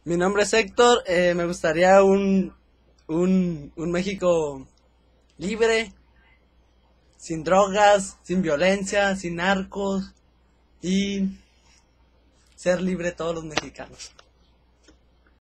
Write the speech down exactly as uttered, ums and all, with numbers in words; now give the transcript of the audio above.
Mi nombre es Héctor, eh, me gustaría un, un, un México libre, sin drogas, sin violencia, sin narcos y ser libre todos los mexicanos.